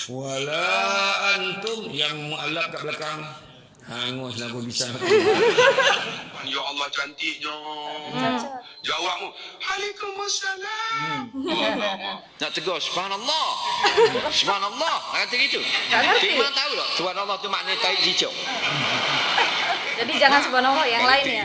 Wala antum yang mu'allab kat belakang. Hanguslah aku bisa. Ya Allah cantiknya. Jawabmu, Waalaikumsalam. Nak tegur, subhanallah. Subhanallah. Kata gitu. Memang tahu tak? Subhanallah tu maknanya tahi jicok. Jadi jangan subhanallah yang lain ya.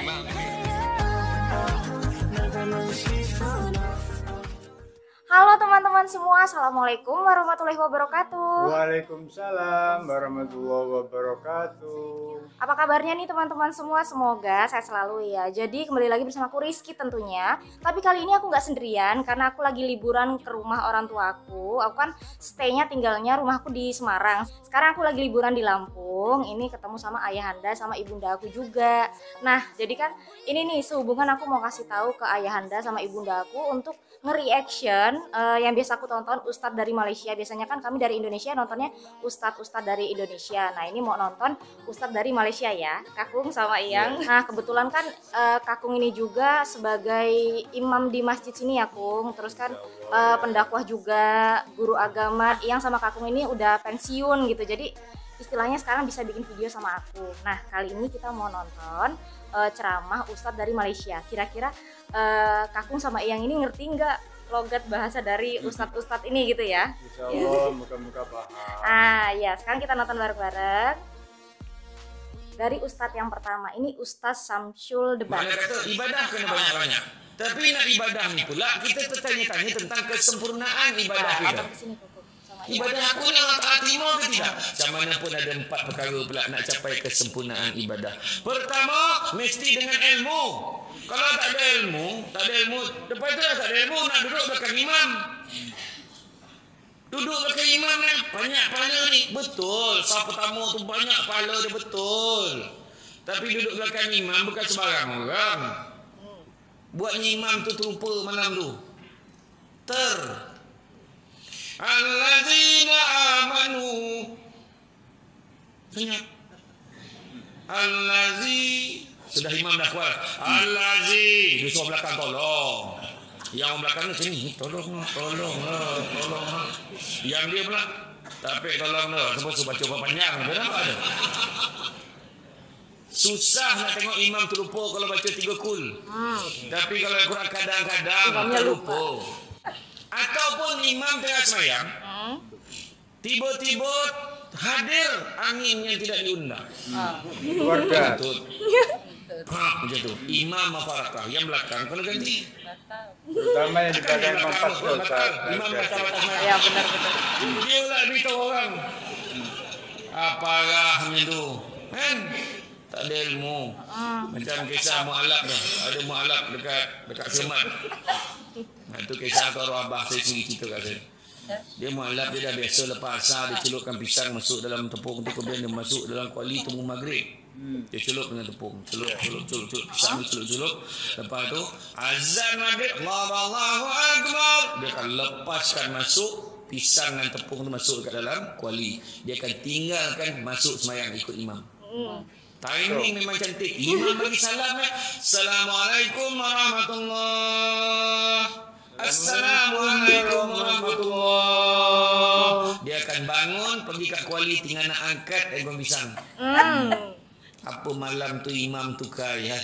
Halo teman-teman semua, Assalamualaikum warahmatullahi wabarakatuh. Waalaikumsalam warahmatullahi wabarakatuh. Apa kabarnya nih teman-teman semua? Semoga sehat selalu ya. Jadi kembali lagi bersama aku Rizky tentunya. Tapi kali ini aku nggak sendirian karena aku lagi liburan ke rumah orang tua aku. Aku kan stay-nya tinggalnya rumahku di Semarang. Sekarang aku lagi liburan di Lampung. Ini ketemu sama ayahanda sama ibunda aku juga. Nah, jadi kan ini nih sehubungan aku mau kasih tahu ke ayahanda sama ibunda aku untuk nge-reaction yang biasa aku tonton Ustadz dari Malaysia. Biasanya kan kami dari Indonesia nontonnya Ustadz dari Indonesia. Nah ini mau nonton Ustadz dari Malaysia ya, Kakung sama Iyang. Nah kebetulan kan Kakung ini juga sebagai imam di masjid sini ya Kung. Terus kan pendakwah juga, guru agama. Iyang sama Kakung ini udah pensiun gitu. Jadi istilahnya sekarang bisa bikin video sama aku. Nah kali ini kita mau nonton ceramah Ustadz dari Malaysia. Kira-kira Kakung sama Iyang ini ngerti nggak logat bahasa dari Ustadz ini gitu ya? Insya Allah muka-muka paham. Ah ya, sekarang kita nonton bareng-bareng. Dari Ustadz yang pertama, ini Ustadz Samsul Debat. Mana kata ibadah kena banyak-banyak. Tapi nak ibadah ni pula kita tertanya-tanya tentang kesempurnaan ibadah kita. Abang kesini Kakung sama Iyang. Ibadah aku ni Allah Ta'ala terima ke tidak? Macam mana pun ada 4 perkara pula nak capai kesempurnaan ibadah. Pertama, mesti dengan ilmu. Kalau tak ada ilmu, lepas tu dah tak ada ilmu, nak duduk belakang imam. Duduk belakang imam ni, banyak pahala ni. Betul, sah pertama tu banyak pahala dia, betul. Tapi duduk belakang imam bukan sembarang orang. Buatnya imam tu terlupa malam tu. Allazina amanu. Senyap. Sudah imam dah kuat. Allazi. Dia suruh belakang tolong. Yang belakang ni sini. Tolong. Yang dia pula. Tapi tolong dah. Sebab suruh baca panjang. Dia nampak ada. Susah nak tengok imam terlupa kalau baca 3 kul. Tapi kalau Quran kadang-kadang terlupa. Ataupun imam tengah semayang. Tiba-tiba hadir angin yang tidak diundang. Keluarga. Macam tu. Imam mafarakah yang belakang kena ganti. Terutama yang di belakang kompas Ustaz. Imam batal semayang. Ya benar. Dia lah beritahu orang. Apakah itu? Kan? Tak ada ilmu. Macam kisah mu'alab dah. Ada mu'alab dekat Semat. Nah, itu kisah tu arwah abah saya sendiri cerita kat saya. Dia mu'alab, dia dah biasa lepas asar dia celupkan pisang masuk dalam tepung tu, kemudian dia masuk dalam kuali tunggu maghrib. Dia celup dengan tepung, celup pisang dia celup. Lepas tu azan maghrib, Allahu akbar, dia akan lepaskan masuk pisang dan tepung tu masuk kat dalam kuali. Dia akan tinggalkan masuk semayang ikut imam. Timing memang cantik. Imam bagi salam. Assalamualaikum warahmatullahi. Assalamualaikum warahmatullahi. Dia akan bangun pergi kat kuali, tinggal nak angkat ekor pisang. Apa malam tu imam tukar ya.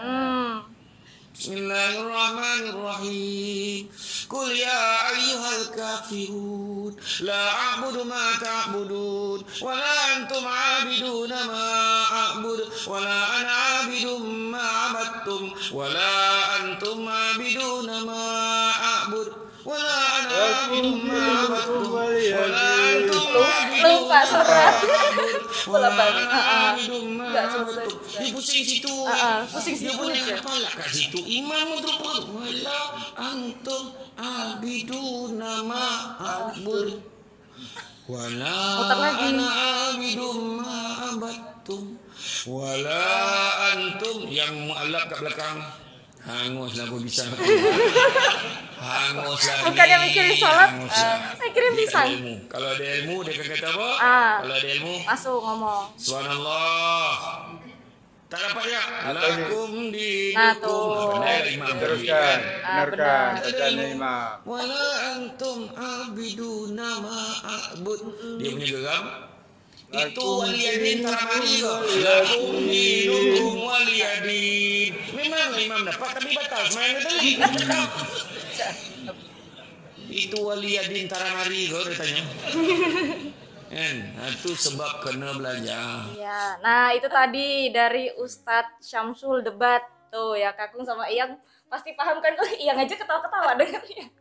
Bismillahirrahmanirrahim. Qul ya ayyuhal kafirun la a'budu ma ta'budun wa la antum 'abiduna ma a'budu wa la ana 'abidum ma 'abadtum wa la antum 'abiduna ma a'budu wa la ana 'abidum ma 'abadtum wa la antum 'abiduna Lupa surat. Bola balik. Dia pusing situ. Pusing situ. Dia boleh kepala kat situ. Imam terlupa. Wala antum abiduna ma a'bud. Wala ana abidum ma abattum. Wala antum yang mu'alab kat belakang. Hanguslah aku bisa. Hanguslah. Bukannya mikirin sholat, mikirin pisang. Kalau ada ilmu dia akan kata apa? Kalau ada ilmu masuk ngomong. Subhanallah. Tak dapat ya. Lakum Nah, dinukum. tuh. Benar imam. Teruskan, Ah, benarkan benar. bacaannya imam. Wala antum abiduna ma'abud. Dia punya geram. Itu waliyadin taramari kok. Lakum dinukum waliyadin. Memang imam dapat tapi batal. Semayang tadi. Itu waliyadin taramari kok dia tanya. Itu sebab kena belajar. Iya, nah itu tadi dari Ustadz Syamsul debat tuh ya, Kakung sama Iyang pasti paham kan, kalau Iyang aja ketawa-ketawa dengarnya.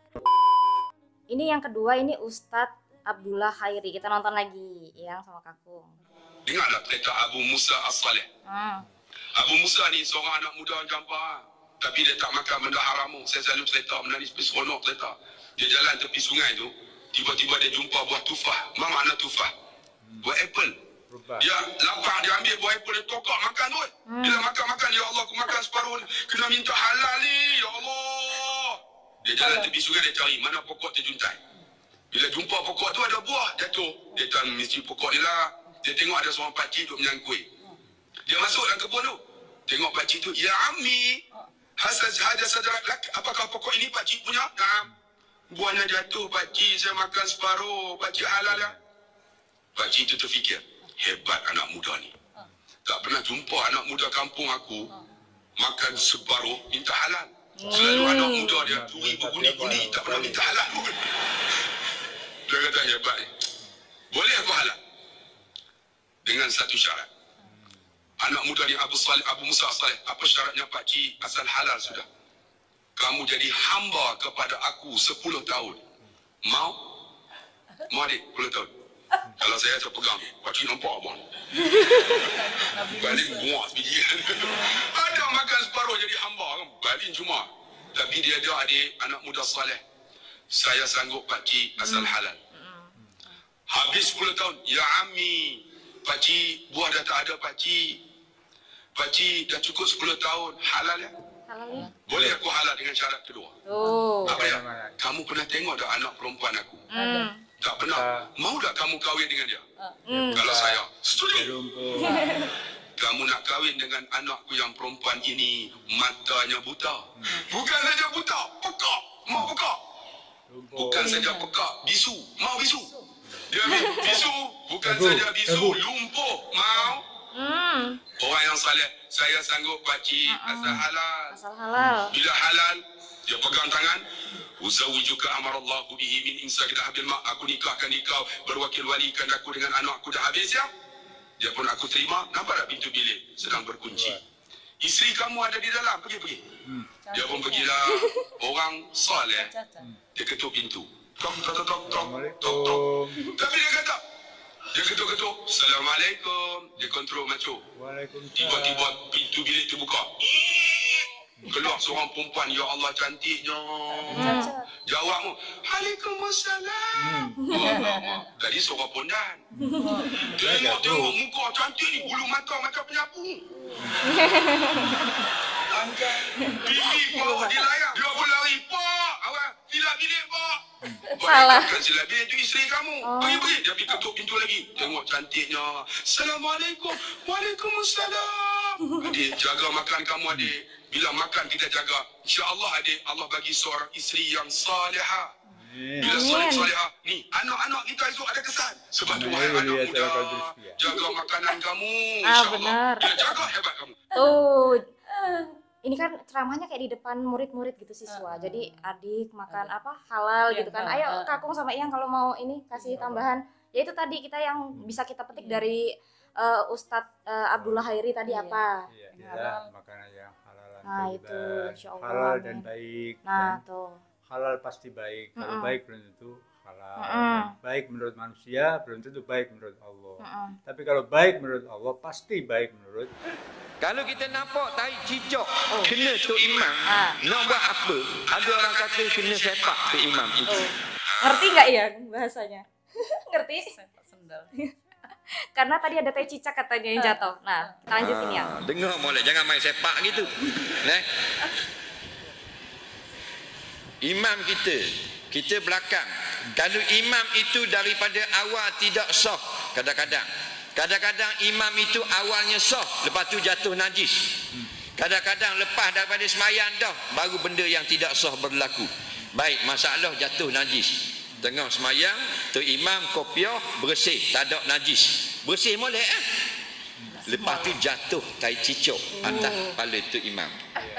Ini yang kedua, ini Ustadz Abdullah Khairi, kita nonton lagi Iyang sama Kakung. Dengarlah cerita Abu Musa As-Saleh. Abu Musa ni seorang anak muda gampang, tapi dia tak makan benda haram. Saya selalu cerita, menangis seronok cerita. Dia jalan tepi sungai tu, tiba-tiba dia jumpa buah tufah. Apa makna tufah? Buah apple. Dia lapar, dia ambil buah apple, dia tokak makan tu. Bila makan-makan, ya Allah, aku makan separuh, kena minta halal ni, ya Allah. Dia jalan tepi sungai, dia cari mana pokok terjuntai. Bila jumpa pokok tu ada buah, jatuh. Dia tahu mesti pokok ni lah. Dia tengok ada seorang pakcik duduk menyangkui. Dia masuk dalam kebun tu. Tengok pakcik tu, ya Ammi, haja sajarat lak, apakah pokok ini pakcik punya? Nah, buahnya jatuh pakcik, saya makan separuh, pakcik halal lah. Pakcik tu terfikir, hebat anak muda ni. Tak pernah jumpa anak muda kampung aku makan separuh minta halal. Selalu anak muda dia turi berbunyi-bunyi, tak pernah minta halal pun. Dia kata hebat ni. Boleh aku halal? Dengan satu syarat. Anak muda ni Abu Musa As-Saleh, apa syaratnya pakcik? Asal halal sudah. Kamu jadi hamba kepada aku 10 tahun. Mau? Mau adik 10 tahun? Kalau saya terpegang, pakcik nampak abang. Balik muak biji. Ada makan separuh jadi hamba kan? Balik cuma. Tapi dia ada adik, anak muda saleh. Saya sanggup pakcik asal halal. Habis 10 tahun, ya Ammi, pakcik buah dah tak ada pakcik. Pakcik dah cukup 10 tahun, halal ya? Halal ya? Boleh aku halal dengan syarat kedua. Oh. Apa ya? Kamu pernah tengok tak anak perempuan aku? Tak pernah. Mau tak kamu kahwin dengan dia? Kalau saya, setuju. Kamu nak kahwin dengan anakku yang perempuan ini, matanya buta. Bukan saja buta, pekak. Mau pekak. Bukan saja pekak, bisu. Mau bisu. Dia bisu, bukan saja bisu, lumpuh. Mau? Orang yang saleh, saya sanggup pakcik asal halal. Asal halal. Bila halal, dia pegang tangan. Uzawwijuka amarallahu bihi min imsak ila hablil ma'. Aku nikahkan kau, berwakil walikan aku dengan anakku dah habis ya. Dia pun aku terima. Nampak tak pintu bilik sedang berkunci. Isteri kamu ada di dalam, pergi. Dia pun pergilah. Orang saleh. Dia ketuk pintu. Tok. Tapi dia kata, dia ketuk-ketuk. Assalamualaikum. Dia kontrol macho. Tiba-tiba pintu bilik terbuka. Keluar seorang perempuan, ya Allah cantiknya. Jawabmu, Waalaikumsalam. Tadi seorang pondan. Tengok muka cantik ni, bulu mata macam penyapu. Pipi bawa di layar. Dia pun lari, Pak. Awak silap bilik, Pak. Salah. Bukan silap bilik, itu isteri kamu. Pergi. Dia pergi ketuk pintu lagi. Tengok cantiknya. Assalamualaikum. Waalaikumsalam. Adik, jaga makan kamu, adik. Bila makan kita jaga. InsyaAllah adik, Allah bagi seorang isteri yang salihah. Bila salihah, ni anak-anak kita itu ada kesan. Sebab tu wahai anak muda, jaga makanan kamu. InsyaAllah. Benar. Bila jaga, hebat kamu. Tuh. Ini kan ceramahnya kayak di depan murid-murid gitu siswa. Jadi adik makan apa halal gitu kan. Ayo Kakung sama Iyang kalau mau ini kasih tambahan. Ya itu tadi kita yang bisa kita petik dari Ustadz Abdullah Khairi tadi apa? Iya, makanan yang halal. Nah itu, insya Allah. Halal dan baik. Nah kan? tuh. Halal pasti baik. Kalau baik belum tentu halal. Baik menurut manusia belum tentu baik menurut Allah. Tapi kalau baik menurut Allah pasti baik menurut. Kalau kita nampak tahi cicak kena Tok Imam, nak buat apa? Ada orang kata kena sepak Tok Imam itu. Ngerti nggak ya bahasanya? Ngerti? Karena tadi ada teh cicak katanya yang jatuh. Nah, kita lanjutin ya. Dengar molek, jangan main sepak gitu. Nah. Imam kita belakang. Kalau imam itu daripada awal tidak sah kadang-kadang. Kadang-kadang imam itu awalnya sah, lepas tu jatuh najis. Kadang-kadang lepas daripada semayang dah, baru benda yang tidak sah berlaku. Baik, masalah jatuh najis. Tengah semayang, tu imam kopiah bersih, tak ada najis. Bersih boleh Lepas tu jatuh tai cicok atas kepala tu imam.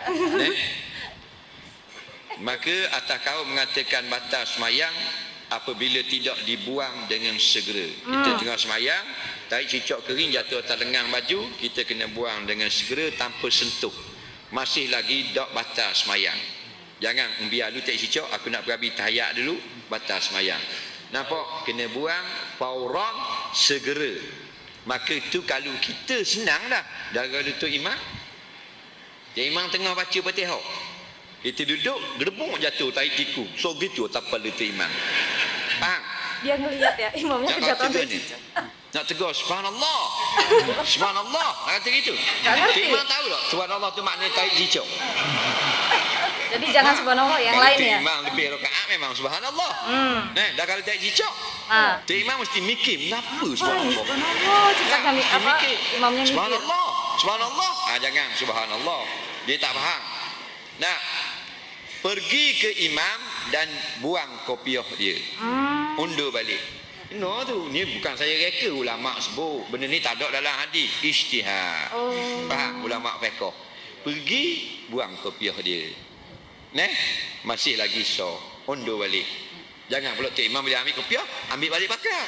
Maka atas kau mengatakan batal semayang apabila tidak dibuang dengan segera. Kita tengah semayang, tai cicok kering jatuh atas lengan baju, kita kena buang dengan segera tanpa sentuh. Masih lagi tak batal semayang. Jangan biar dulu tai cicok, aku nak berabi tahiyat dulu, batal semayang. Nampak? Kena buang fauran, segera. Maka itu kalau kita senang dah. Darah lutut imam. Dia imam tengah baca Fatihah. Kita duduk, gerbung jatuh tai tiku. So gitu tapal lutut imam. Faham? Dia ngelihat ya imamnya kejatuhan tai cicok. Nak tegur subhanallah. Subhanallah. Nak kata gitu. Imam tahu tak? Subhanallah tu makna tai cicok. Jadi jangan subhanallah yang lain ya. Imam lebih rakaat memang subhanallah. Dah kalau tak cicok. Tu imam mesti mikir kenapa subhanallah. Subhanallah, cicaknya apa? Imamnya mikir. Subhanallah. Subhanallah. Jangan subhanallah. Dia tak faham. Nah, pergi ke imam dan buang kopiah dia. Undur balik. No tu, ni bukan saya reka ulama sebut. Benda ni tak ada dalam hadis. Ijtihad. Faham ulama fiqh. Pergi buang kopiah dia. Masih lagi so, undur balik. Jangan pula tu imam bila ambil kopiah, ambil balik pakai.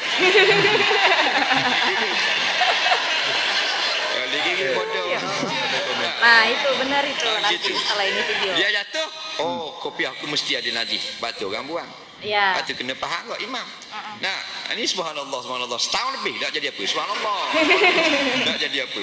Lagi bodoh. Nah, itu benar itu nanti setelah ini video. Dia jatuh, kopiah aku mesti ada najis. Batu orang buang. Ya. Batu kena faham kok imam. Nah, ini subhanallah, subhanallah. Setahun lebih tak jadi apa. Subhanallah. Tak jadi apa.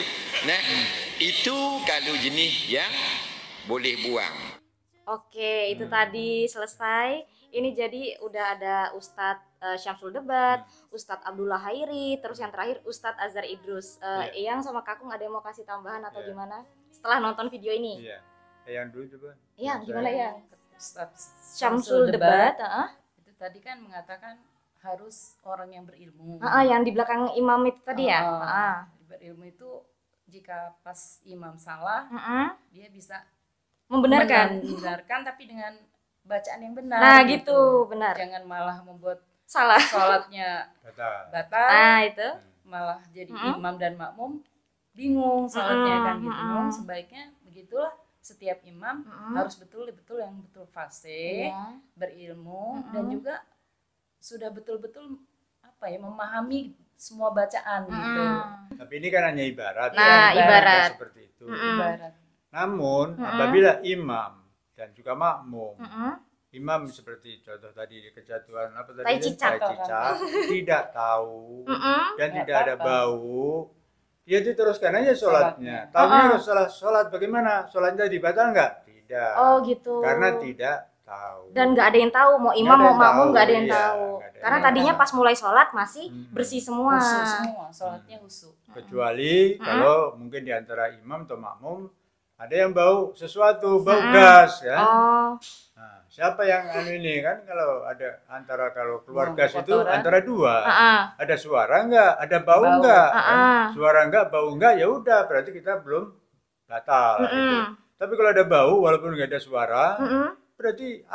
Itu kalau jenis yang boleh buang. Oke, itu tadi selesai. Ini jadi udah ada Ustadz Syamsul Debat, Ustadz Abdullah Hairi, terus yang terakhir Ustadz Azhar Idrus. Eyang sama Kakung ada yang mau kasih tambahan atau gimana? Setelah nonton video ini. Iya. Eyang dulu coba. Eyang, gimana Eyang? Ustadz Syamsul Debat. Itu tadi kan mengatakan harus orang yang berilmu. Yang di belakang imam itu tadi ya? Berilmu itu jika pas imam salah, dia bisa membenarkan tapi dengan bacaan yang benar. Nah gitu, benar. Jangan malah membuat salah sholatnya batal. Nah itu malah jadi imam dan makmum bingung sholatnya kan gitu. Sebaiknya begitulah, setiap imam harus betul-betul yang betul fasih, berilmu dan juga sudah betul-betul memahami semua bacaan gitu. Tapi ini kan hanya ibarat. Nah, ibarat seperti itu. Ibarat. Namun apabila imam dan juga makmum, imam seperti contoh tadi kejatuhan apa tadi? Tai cicak tidak tahu dan tidak ada bau, dia diteruskan aja sholatnya. Tahunya sholat bagaimana? Sholatnya dibatal nggak? Tidak. Oh gitu. Karena tidak tahu. Dan nggak ada yang tahu, mau imam mau makmum nggak ada yang tahu. Karena tadinya pas mulai sholat masih bersih semua. Sholatnya khusyuk. Kecuali kalau mungkin di antara imam atau makmum ada yang bau sesuatu, bau gas kan. Nah, siapa yang ini kan, kalau ada kalau keluar gas itu antara dua. Ada suara enggak, ada bau enggak. Suara enggak, bau enggak, ya udah berarti kita belum batal gitu. Tapi kalau ada bau walaupun enggak ada suara, berarti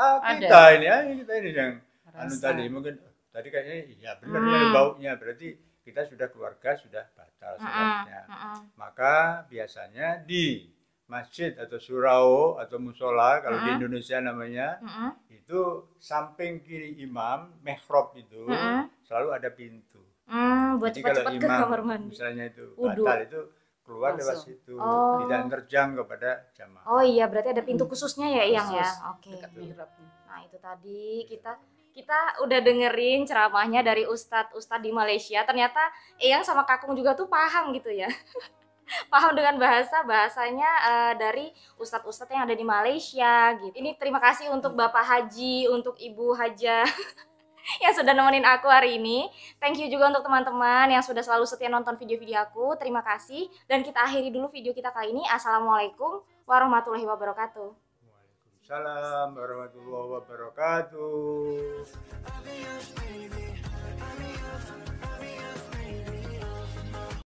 kita ini yang tadi mungkin tadi kayaknya iya benar ada baunya, berarti kita sudah keluar gas, sudah batal sholatnya. Maka biasanya di masjid atau surau atau musola kalau di Indonesia namanya, itu samping kiri imam mihrab itu selalu ada pintu. Buat jadi kalau cepat-cepat ke imam kamar mandi, misalnya itu batal itu keluar lewat situ, tidak nerjang kepada jamaah. Oh iya, berarti ada pintu khususnya ya Eyang ya. Oke. Nah itu tadi kita udah dengerin ceramahnya dari ustadz di Malaysia. Ternyata Eyang sama Kakung juga tuh paham gitu ya. Paham dengan bahasanya dari ustadz-ustadz yang ada di Malaysia gitu. Ini terima kasih untuk Bapak Haji, untuk Ibu Haja yang sudah nemenin aku hari ini. Thank you juga untuk teman-teman yang sudah selalu setia nonton video-video aku. Terima kasih. Dan kita akhiri dulu video kita kali ini. Assalamualaikum warahmatullahi wabarakatuh. Waalaikumsalam warahmatullahi wabarakatuh.